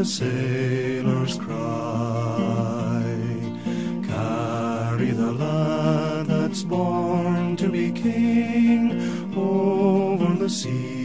the sailors cry. Carry the lad that's born to be king over the sea.